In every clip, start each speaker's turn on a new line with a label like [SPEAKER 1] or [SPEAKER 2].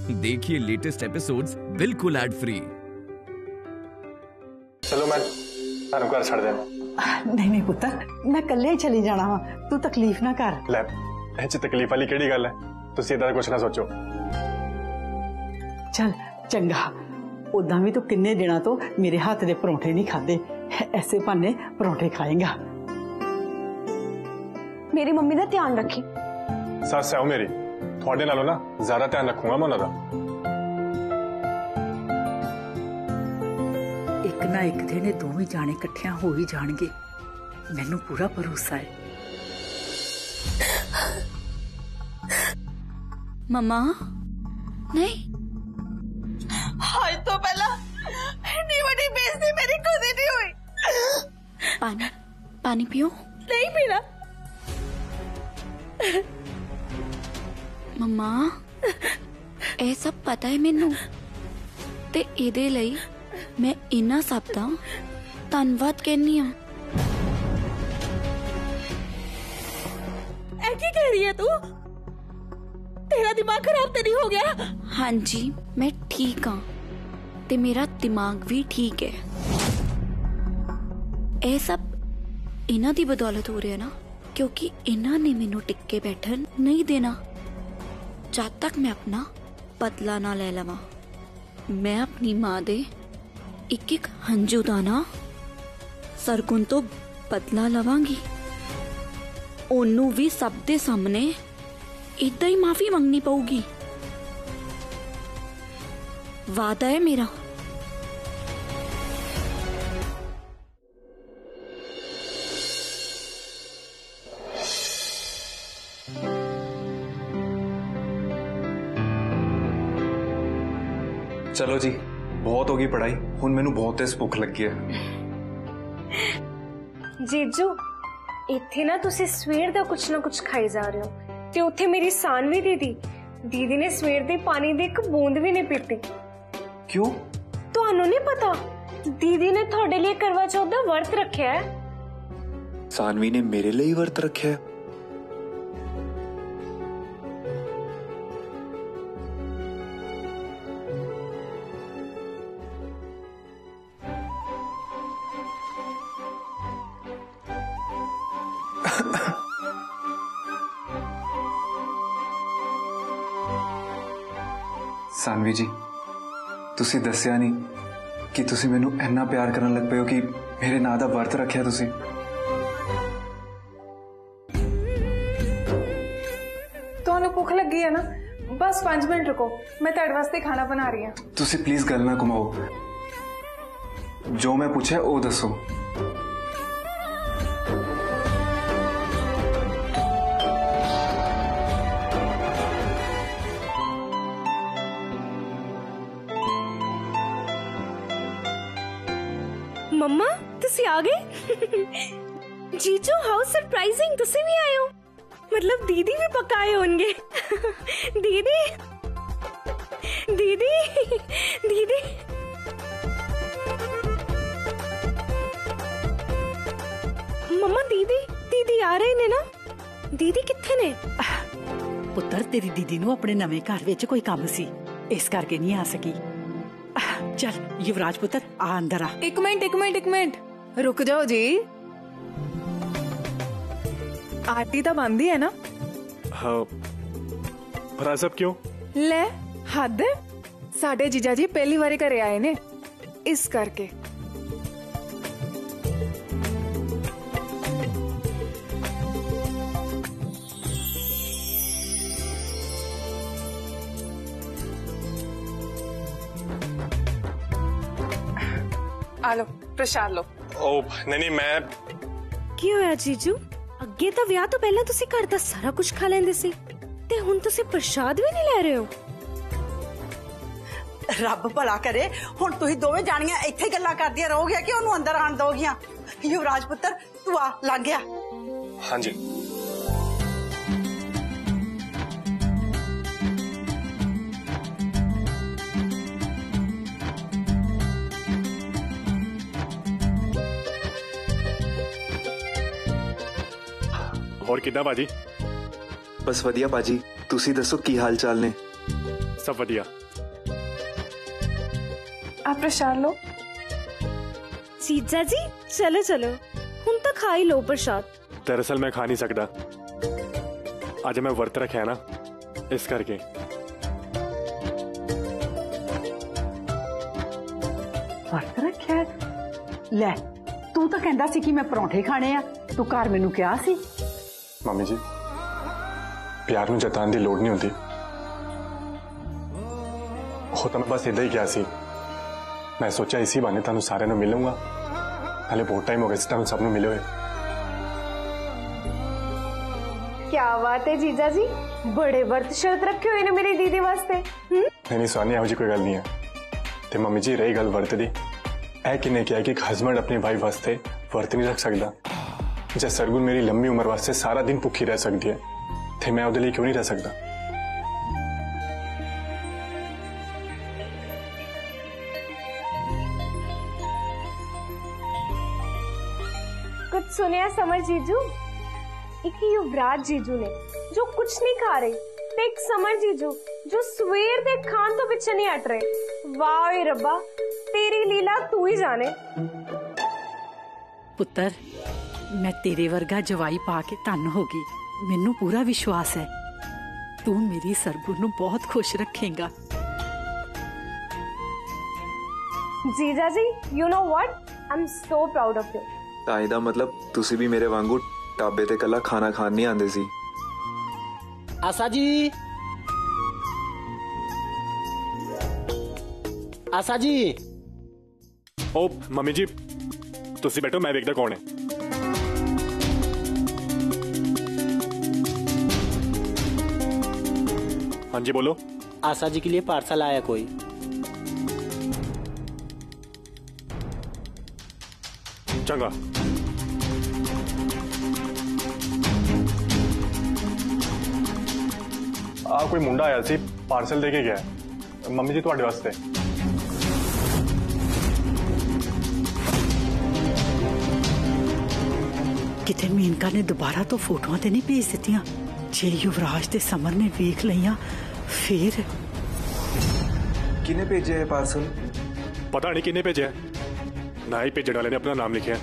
[SPEAKER 1] देखिए latest episodes बिल्कुल ad free.
[SPEAKER 2] चलो मैं तानू घर छड़ देना।
[SPEAKER 3] नहीं नहीं पुत्र, मैं कल्ले ही चली जाना वा, तू तकलीफ ना कर।
[SPEAKER 2] ले ਇਹ 'ਚ ਤਕਲੀਫ ਵਾਲੀ ਕਿਹੜੀ ਗੱਲ ਹੈ? ਤੁਸੀਂ ਇਦਾਂ ਕੁਝ ਨਾ ਸੋਚੋ।
[SPEAKER 3] चल चंगा, उदा भी तू किन्ने दिनों तो मेरे हाथ दे परौंठे नहीं खादे, ऐसे भाने परौंठे खाएगा।
[SPEAKER 4] मेरी मम्मी दा ध्यान रखी।
[SPEAKER 2] सस है वो मेरी, थोड़े नालों ना ज्यादा ध्यान रखूंगा मैं उन्हां दा।
[SPEAKER 3] एक ना एक दिन दोवें जाने इकट्ठियां हो ही जाणगे, मैनू पूरा भरोसा है।
[SPEAKER 5] मम्मा नहीं,
[SPEAKER 4] आज तो पहला इतनी बड़ी बेइज्जती मेरी खुद ही नहीं हुई।
[SPEAKER 5] पानी पानी पियो।
[SPEAKER 4] नहीं पीना।
[SPEAKER 5] मम्मा ਇਹ ਸਭ ਪਤਾ ਹੈ ਮੈਨੂੰ, ਤੇ ਇਹਦੇ ਲਈ ਮੈਂ ਇਹਨਾਂ ਸਭ ਦਾ ਧੰਨਵਾਦ ਕਹਿੰਨੀ ਆ।
[SPEAKER 4] ऐ की कह रही है तू? तेरा दिमाग खराब तो नहीं हो गया?
[SPEAKER 5] हाँ जी, मैं ठीक हाँ, ते मेरा दिमाग भी ठीक है। ਇਹ सब इन्हां दी बदौलत हो रहा है ना, क्योंकि इन्हां ने मैनू टिक्के बैठन नहीं देना जब तक मैं अपना बदला ना ले लवां। मैं अपनी मां दे एक एक हंजू दा ना सरगुन तो बदला लवांगी। ओनू भी सब दे सामने इदा ही माफी मंगनी पऊगी, वादा है मेरा।
[SPEAKER 6] चलो जी, बहुत होगी पढ़ाई, हुण मैनू बहुत तेज भुख लगी है।
[SPEAKER 7] जीजू इत्थे ना तुसी सवेर दा कुछ ना कुछ खाई जा रहे हो, ते उत्थे मेरी सानवी दीदी ने सवेर दे पानी दी एक बूंद भी नहीं पीती।
[SPEAKER 6] क्यों?
[SPEAKER 7] तुहानू नहीं पता, दीदी ने थोड़े लिए करवा चौथ दा वर्त रखा है।
[SPEAKER 6] सानवी ने मेरे लिए वर्त रखा है? सानवी जी, तुसी दस्या नहीं कि तुसी मैनू इन्ना प्यार करन लग पे हो कि मेरे नां दा वर्त रखिया तुसी।
[SPEAKER 8] तुहानू भुख लगी है ना? बस 5 मिनट रुको, मैं तुहाडे वास्ते खाना बना रही हूं।
[SPEAKER 6] तुसी प्लीज गल ना घुमाओ, जो मैं पूछा वो दसो।
[SPEAKER 7] मम्मा तुसी आ गए? जीजू हाउ सरप्राइजिंग, तुसी भी आए हो। मतलब दीदी भी पक्का आए होंगे। दीदी दीदी दीदी मम्मा दीदी आ रहे ने ना? दीदी कित्थे ने?
[SPEAKER 3] पुत्र तेरी दीदी नू अपने नवे घर विच कोई काम सी, इस करके नहीं आ सकी। चल युवराज पुत्र आ अंदर आ।
[SPEAKER 8] एक मिनट रुक जाओ जी। आरती तो बंदी है ना?
[SPEAKER 2] हाँ, पर सब क्यों?
[SPEAKER 8] ले हद, साडे जीजा जी पहली बारी घरे आए ने, इस करके। आ लो प्रसाद लो।
[SPEAKER 2] ओ नहीं मैं
[SPEAKER 7] की होया जीजू? अगे तो विआह तो पहले तुसी घर दा सारा कुछ खा लेंदे सी, ते हुण तुसी प्रसाद भी नहीं ले रहे हो।
[SPEAKER 3] रब भला करे, हुण तुसीं दोवें जाणियां इत्थे गल्लां करदियां रहोगियां कि ओनू अंदर आण दोगियां। युवराज पुत्र तू आ, लंघ गया।
[SPEAKER 2] हाँ जी। और कितना बाजी?
[SPEAKER 6] बस वधिया बाजी, तुसी दसो की हाल चाल ने?
[SPEAKER 2] सब बढ़िया।
[SPEAKER 8] आप प्रसाद लो।
[SPEAKER 7] जीजा जी चलो चलो हुण तो खा ही लो प्रसाद।
[SPEAKER 2] दरअसल मैं खा नहीं सकता, आज मैं वर्त रखा है ना, इस करके।
[SPEAKER 3] वर्त रखिया? ले तू तो कहंदा सी कि मैं परौंठे खाने आ, तू घर मैनू क्या सी?
[SPEAKER 2] मम्मी जी प्यार नूं जताण दी लोड़ नहीं होती, हो तो मैं बस इदा ही क्या सी। मैं सोचा इसी बहाने तुहानू सारिਆਂ ਨੂੰ मिलूंगा, हाले बहुत टाइम हो गया तुहानू सब नूं मिले हुए।
[SPEAKER 7] क्या बात है जीजा जी, बड़े वर्त शर्त रखे हुए ने मेरी दीदी वास्ते।
[SPEAKER 2] नहीं स्वानी ਇਹੋ ਜਿਹੀ कोई गल नहीं है। ते मम्मी जी रही गल वर्त दी, ऐ किने क्या कि हस्बैंड अपने भाई वास्ते वर्त नहीं रख सकता? जे सरगुन मेरी लंबी उम्र वास्ते सारा दिन भुखी रह सकती है, तो मैं उहदे लिए क्यों नहीं रह सकता?
[SPEAKER 7] कुछ सुनिया समर जीजू? एक युवराज जीजू ने जो कुछ नहीं खा रहे, ते एक समर जीजू जो सवेर दे खान तो पीछे नहीं हट रहे। वाह रब्बा तेरी लीला तू ही जाने।
[SPEAKER 3] पुत्र मैं तेरे वर्गा जवाई पा के धन होगी, मैनू पूरा विश्वास है तू मेरी सरगुन नू बहुत खुश रखेगा।
[SPEAKER 7] जीजा जी you know what, I am so proud of you.
[SPEAKER 6] ताई दा मतलब तुसी भी मेरे वांगू ढाबे ते कला खाना खान नहीं आंदे सी।
[SPEAKER 9] आशा जी, आशा जी।
[SPEAKER 2] ओ मम्मी जी तुसी बैठो, मैं देखदा कौन है। हाँ जी बोलो।
[SPEAKER 9] आशा जी के लिए पार्सल आया कोई।
[SPEAKER 2] चंगा। कोई मुंडा आया सी, पार्सल देके गया है मम्मी जी तुहाडे वास्ते।
[SPEAKER 3] किते मेनका ने दोबारा तो फोटोआं ते नहीं भेज दित्तियां? जे युवराज ते समर ने वेख लईयां फिर?
[SPEAKER 6] किने भेजे है पार्सल?
[SPEAKER 2] पता नहीं किने भेजा, ना ही भेजने वाले ने अपना नाम लिखा है।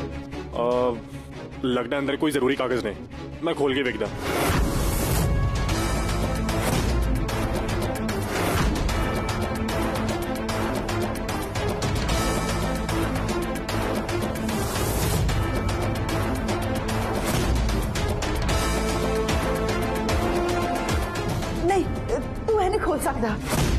[SPEAKER 2] लगता अंदर कोई जरूरी कागज ने, मैं खोल के देखदा।
[SPEAKER 3] नहीं तू है नहीं खोल सकता।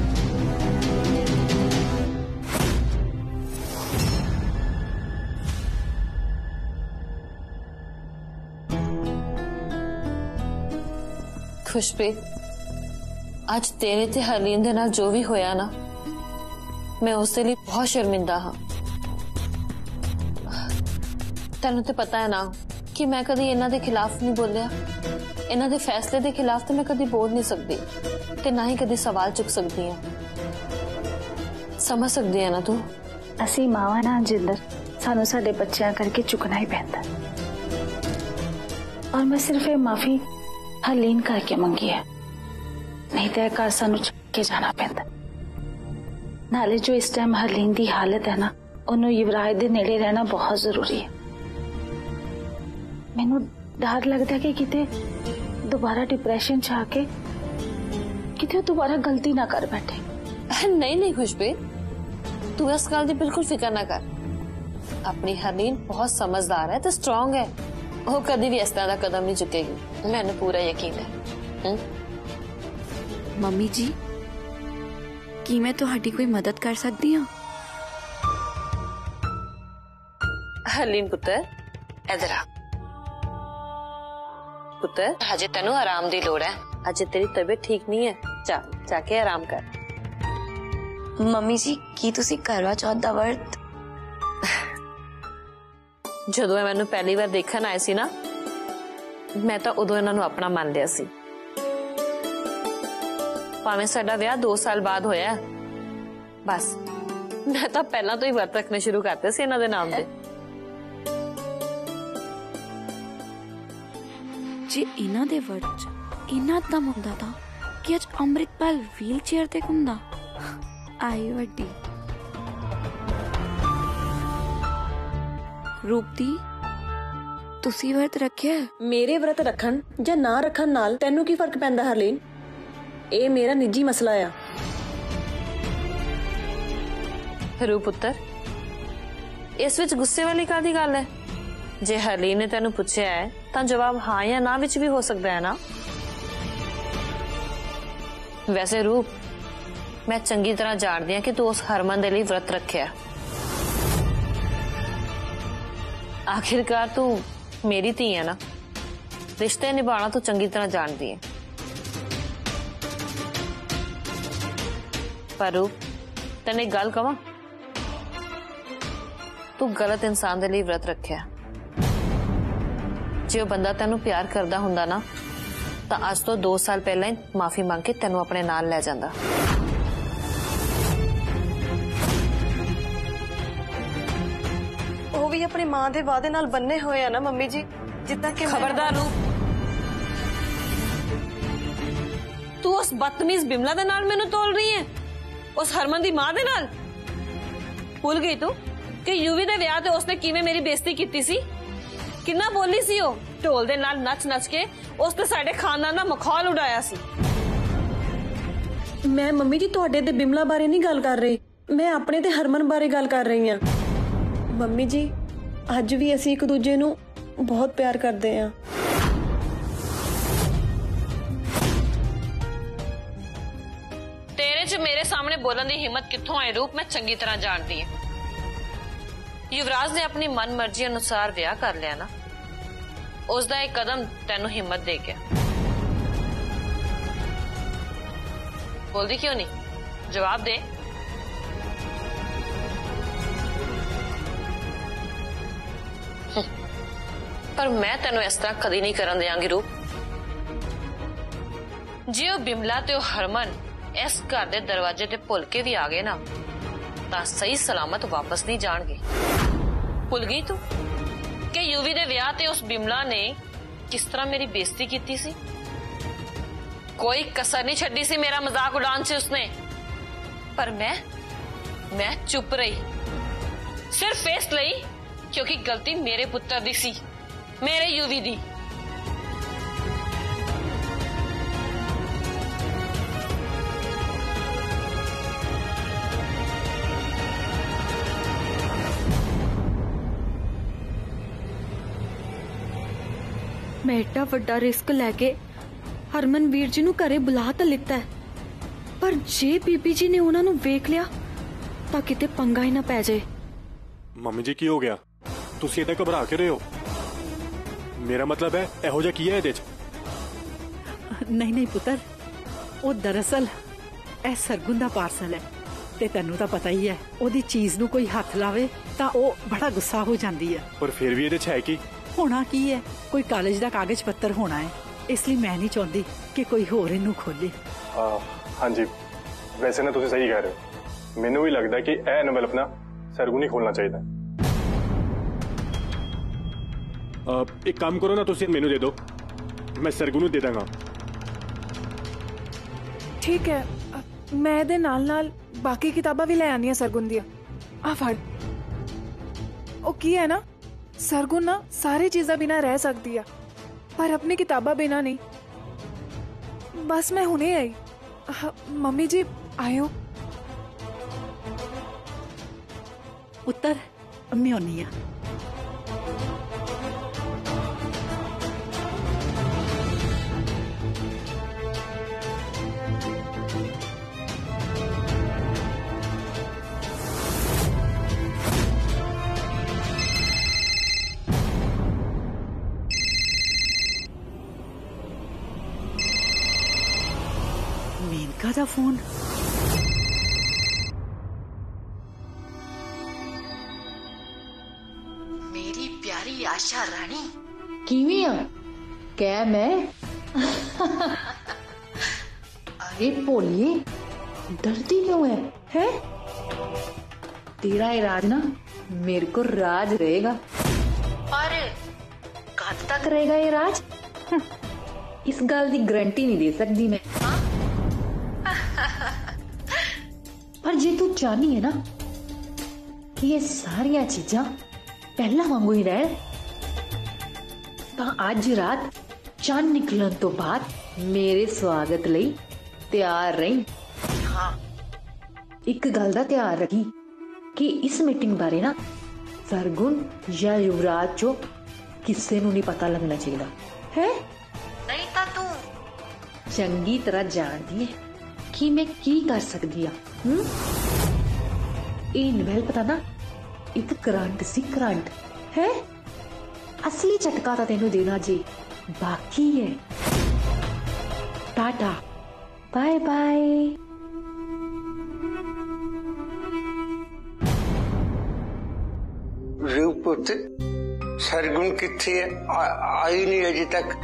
[SPEAKER 10] खुशप्रीत आज तेरे ते हरलीन दे नाल जो भी होया ना, मैं उसके लिए बहुत शर्मिंदा हाँ। तेनू ते पता है ना कि मैं कभी इन्हां दे खिलाफ नहीं बोलिया, इन्हां दे फैसले दे खिलाफ तो मैं कभी बोल नहीं सकती, ते ना ही कभी सवाल चुक सकती हूँ। समझ सकती है ना तू?
[SPEAKER 11] असी मावा ना जिंदर, सानू साडे बच्चियां करके चुकना ही पैंदा, और मैं सिर्फ ये माफी हरलीन करके मंगी है, नहीं तो घर सानू चुक के जाना पैंदा। नाले जो इस टाइम हरलीन दी हालत है ना, उन्हों युवराज दे नेड़े रहना बहुत जरूरी है। मैनू डर लगता कि किते दोबारा डिप्रेशन च आके किते दोबारा गलती ना कर बैठे।
[SPEAKER 10] नहीं नहीं खुशप्रीत, तू इस गल दी बिल्कुल फिक्र ना कर। अपनी हरलीन बहुत समझदार है तो स्ट्रॉन्ग है, वो कभी भी इस तरह का कदम नहीं चुकेगी, मैंने पूरा यकीन है।
[SPEAKER 5] मम्मी जी की मैं तुहाडी कोई मदद कर सकती हूँ?
[SPEAKER 10] हरलीन पुत्र इधर आ। पुत्र हजे तेनू आराम दी लोड़ है, अजे तेरी तबीयत ठीक नहीं है, जा जाके आराम कर।
[SPEAKER 5] मम्मी जी की तुसी करवा चौथ दा वर्त?
[SPEAKER 10] ਜਦੋਂ ਮੈਨੂੰ ਪਹਿਲੀ ਵਾਰ ਦੇਖਣ ਆਏ ਸੀ ਨਾ, ਮੈਂ ਤਾਂ ਉਦੋਂ ਇਹਨਾਂ ਨੂੰ ਆਪਣਾ ਮੰਨ ਲਿਆ ਸੀ। ਭਾਵੇਂ ਸਾਡਾ ਵਿਆਹ 2 ਸਾਲ ਬਾਅਦ ਹੋਇਆ, ਬਸ ਮੈਂ ਤਾਂ ਪਹਿਲਾਂ ਤੋਂ ਹੀ ਵਰਤ ਰੱਖਣੇ ਸ਼ੁਰੂ ਕਰਤੇ ਸੀ ਇਹਨਾਂ ਦੇ ਨਾਮ ਦੇ।
[SPEAKER 5] ਜੇ ਇਹਨਾਂ ਦੇ ਵਰਤ ਚ ਇੰਨਾ ਦਮ ਹੁੰਦਾ ਤਾਂ कि अज अमृतपाल व्हील चेयर ते घुमदा आई वड्डी रूपदी तुसी व्रत रखिया
[SPEAKER 10] मेरे व्रत रखन या ना रखन नाल तेनू की फर्क पैंदा हरलीन ए मेरा निजी मसला आ रू पुत्र इस विच गुस्से वाली कादी गल है जे हरलीन ने तेनू पूछया है तां जवाब हाँ या ना विच भी हो सकता है ना वैसे रूप मैं चंगी तरह जानदी हां कि तू उस हरमन दे लई व्रत रखिया आखिरकार तू मेरी धी है ना रिश्ते निभाना तू चंगी तरह जानदी है पर रूप तेने एक गल कवां तू गलत इंसान दे लई व्रत रखिया जे वो बंदा तेनू प्यार करदा हुंदा ना तां अज तो 2 साल पहले ही माफी मांग के तेनू अपने नाल ले जांदा वो भी अपनी मां दे वादे नाल बन्ने होए आ ना मम्मी जी जिद्दां कि खबरदार रूप तू उस बदतमीज बिमला दे नाल मैनू तोल रही है उस हरमन दी मां दे नाल भूल गई तू कि यूवी दे विआह ते उसने किवें मेरी बेइज्जती कीती सी किन्ना बोली सी ओ ढोल दे नाल नच नच के उसने साडे खानदान दा मखौल उड़ाया सी मैं मम्मी जी तुहाडे ते बिमला बारे नहीं गल कर रही मैं अपने ते हरमन बारे गल कर रही हां मम्मी जी अज भी असीं एक दूजे नू बहुत प्यार करदे हां तेरे च मेरे सामने बोलने की हिम्मत कित्थों आई रूप मैं चंगी तरह जानती हूं युवराज ने अपनी मन मर्जी अनुसार ब्याह कर लिया ना उसदा एक कदम तेनू हिम्मत दे गया बोलदी क्यों नहीं जवाब दे पर मैं तेनू इस तरह कदी नहीं करन देंगी रूप जे ओ बिमला ते ओ हरमन इस घर दे दरवाजे ते भुल के भी आ गए ना तां सही सलामत वापस नहीं जाणगे भुल गई तू कि यूवी दे विआह ते उस बिमला ने किस तरह मेरी बेइज्जती की सी कोई कसर नहीं छड्डी सी मेरा मजाक उड़ान से उसने पर मैं चुप रही सिर्फ इस लई क्योंकि गलती मेरे पुत्र दी सी मेरे यूवी दी
[SPEAKER 5] मैं एडा वड्डा रिस्क लैके हरमन वीर जी नू घरे बुला तो लिता है पर जे बीबी जी ने उन्होंने वेख लिया तां किते पंगा ही ना पै जाए
[SPEAKER 2] मम्मी जी की हो गया तुसी इतना घबरा के रहे हो मेरा मतलब है एहो जिहा की है इहदे च
[SPEAKER 3] नहीं नहीं पुत्र वो दरअसल ए सरगुन दा पार्सल है ते तैनू तां पता ही है ओदी चीज नू कोई हथ लावे तां ओ बड़ा गुस्सा हो जांदी है
[SPEAKER 2] पर फिर भी इहदे च है की
[SPEAKER 3] होना की है कोई कॉलेज दा कागज पत्तर होना है इसलिए मैं नहीं चाहती कि कोई होर इनू खोले
[SPEAKER 2] हाँ जी वैसे ना तुसी सही कह रहे हो मैनू भी लगता है कि ए एनवलप ना सरगुन ही खोलना चाहिए एक काम करो ना तुसी मेनू दे दो मैं सरगुन दे दांगा
[SPEAKER 8] ठीक है मैं दे नाल नाल बाकी किताबां भी ले आनी है सरगुन दियां आ फड़ ओ की है ना सरगुन ना सारी चीज़ा बिना रह सकती है पर अपनी किताबा बिना नहीं बस मैं हुने आई मम्मी जी आयो
[SPEAKER 3] उत्तर मैं होनी है मेनका दा फोन
[SPEAKER 12] मेरी प्यारी आशा रानी किवें आ कै मैं अरे भोली डरती क्यों है तेरा ये राज ना मेरे को राज रहेगा पर कद तक रहेगा ये राज इस गल की गारंटी नहीं दे सकती मैं जे तू चाहनी है ना कि ये सारिया चीजा पहला वांगू ही रहे, तां अज रात चंद निकलन तो बाद मेरे स्वागत लई तैयार रही। हाँ, एक गल दा ध्यान रखी कि इस मीटिंग बारे ना सरगुण या युवराज चो किसी नूं नहीं पता लगना चाहिए है। नहीं तां तू चंगी तरह जानती है कि मैं की कर सकती हाँ। ये नवैल पता ना एक करंट सी, करंट है। असली झटका तो तेनू देना जी बाकी है। Tata, bye bye.
[SPEAKER 13] रूपपुत सरगुण किथे है? आई नहीं अजे तक।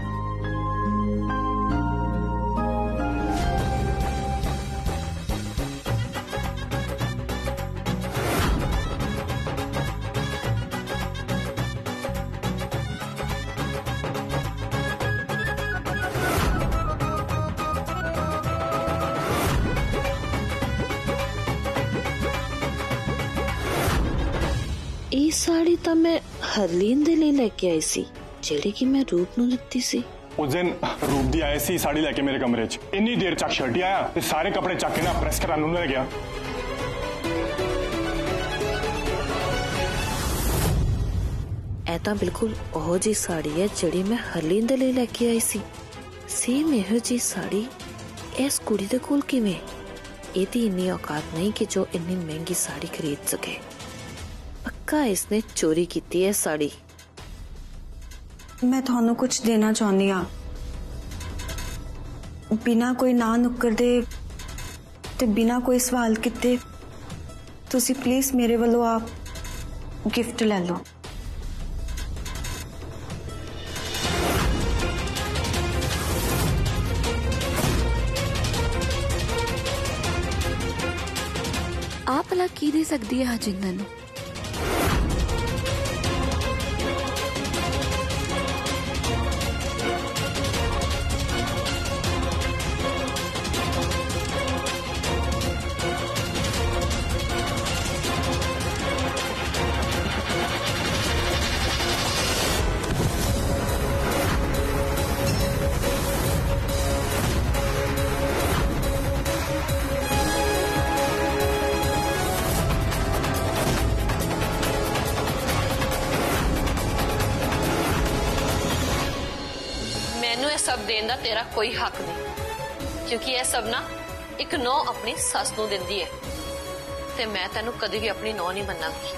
[SPEAKER 10] ਇਹ ਸਾੜੀ ਤਾਂ ਮੈਂ ਹਰਲੀਨ ਦੇ ਲਈ ਲੈ ਕੇ ਆਈ ਸੀ, ਜਿਹੜੀ ਕਿ ਮੈਂ ਰੂਪ ਨੂੰ ਦਿੱਤੀ ਸੀ।
[SPEAKER 2] उस दिन रूप दी आए सी साड़ी लैके मेरे कमरे च, इन्नी देर तक शर्ट ही आया ते सारे कपड़े चक के ना प्रेस कराने उन्हें गया।
[SPEAKER 10] ਇਹ ਤਾਂ ਬਿਲਕੁਲ ਉਹ ਜੀ ਸਾੜੀ ਹੈ ਜਿਹੜੀ ਮੈਂ ਹਰਲੀਨ ਦੇ ਲਈ ਲੈ ਕੇ ਆਈ ਸੀ। ਸੇਮ ਇਹੋ ਜੀ ਸਾੜੀ ਇਸ ਕੁੜੀ ਦੇ ਕੋਲ ਕਿਵੇਂ? ਇਹਦੀ ਇੰਨੀ ਔਕਾਤ ਨਹੀਂ ਕਿ ਜੋ ਇੰਨੀ ਮਹਿੰਗੀ ਸਾੜੀ ਖਰੀਦ ਸਕੇ। ਪੱਕਾ ਇਸਨੇ ਚੋਰੀ ਕੀਤੀ ਹੈ ਸਾੜੀ।
[SPEAKER 14] मैं थानू कुछ देना चाहनी हाँ, बिना कोई ना नुक्कर दे ते बिना कोई सवाल किते तुसी प्लीज मेरे वालों आप गिफ्ट ले लो।
[SPEAKER 5] आप भला की दे सकती है हरजिंदर नूं?
[SPEAKER 10] सब देने का तेरा कोई हक नहीं, क्योंकि यह सब ना एक नौ अपनी सस नूं दिंदी है ते मैं तेनू कदी भी अपनी नौ नहीं मन्नांगी।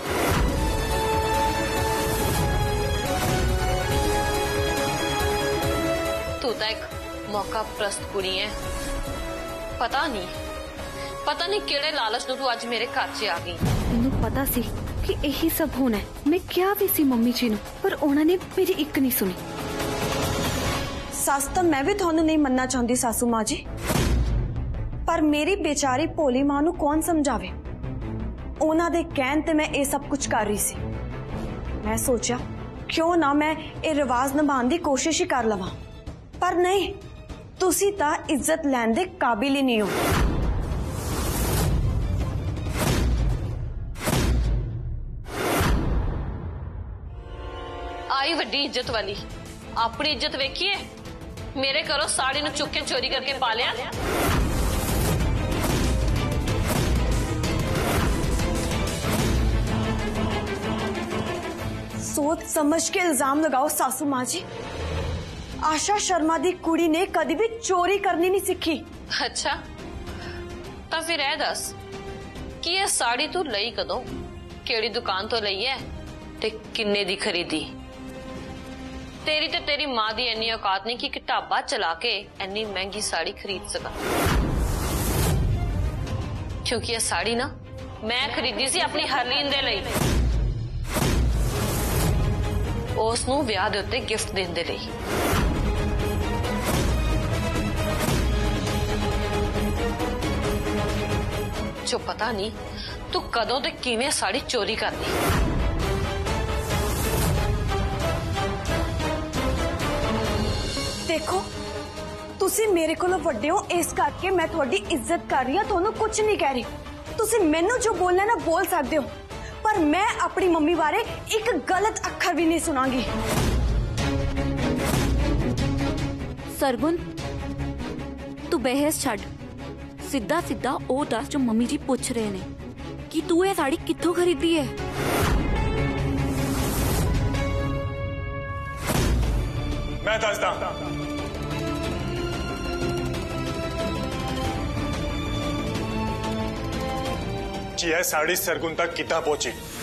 [SPEAKER 10] तू तो एक मौका प्रस्त कुड़ी है। पता नहीं केड़े लालच नूं तू अज मेरे घर च आ गई।
[SPEAKER 8] मैनू पता सी कि यही सब होना है। मैं क्या भी सी मम्मी जी नूं, पर उन्होंने मेरी एक नहीं सुनी।
[SPEAKER 14] सस तो मैं भी थानू नहीं मनना चाहती सासू माँ जी, पर मेरी बेचारी भोली मां नू कौन समझावे। उन्हां दे कहण ते मैं ये सब कुछ कर रही सी। मैं सोचा क्यों ना मैं ये रिवाज निभाने की कोशिश ही कर लवां, पर नहीं, तुसी तां इज्जत लैण दे काबिल ही नहीं हो।
[SPEAKER 10] आई वड्डी इज्जत वाली, अपनी इज्जत वेखिए। मेरे घरों साड़ी नूं चुक के चोरी करके पा लिया।
[SPEAKER 14] सोच समझ के इल्जाम लगाओ सासू माँ जी। आशा शर्मा दी कुड़ी ने कभी भी चोरी करनी नहीं सीखी।
[SPEAKER 10] अच्छा, तो फिर यह दस कि यह साड़ी तू लई कदों, केड़ी दुकान तो लई है ते किन्ने दी खरीदी? तेरी ते तेरी मां दी इन्नी औकात नहीं कि एक ढाबा चला के इन्नी महंगी साड़ी खरीद सका। क्योंकि यह साड़ी ना मैं खरीदी सी अपनी हरलीन दे लई, उस नूं विआह दे उत्ते गिफ्ट देण दे लई। जो पता नहीं तू कदों ते किवें साड़ी चोरी कर दी।
[SPEAKER 14] देखो तुसी मेरे कोलों वड्डे हो, इस करके मैं थोड़ी इज्जत कर रही हूं, तुहानू कुछ नहीं कह रही। ਤੁਸੀਂ ਮੈਨੂੰ ਜੋ ਬੋਲਣਾ ਨਾ ਬੋਲ ਸਕਦੇ ਹੋ, ਪਰ ਮੈਂ ਆਪਣੀ ਮੰਮੀ ਬਾਰੇ ਇੱਕ ਗਲਤ ਅੱਖਰ ਵੀ ਨਹੀਂ ਸੁਣਾਂਗੀ।
[SPEAKER 5] सरगुन तू बहस छड़, सीधा सीधा ओ दस जो मम्मी जी पूछ रहे ने कि तू ये साड़ी कित्थों खरीदी है।
[SPEAKER 2] मैं दसदा जी, यह साड़ी सरगुन तक कितना पहुंची।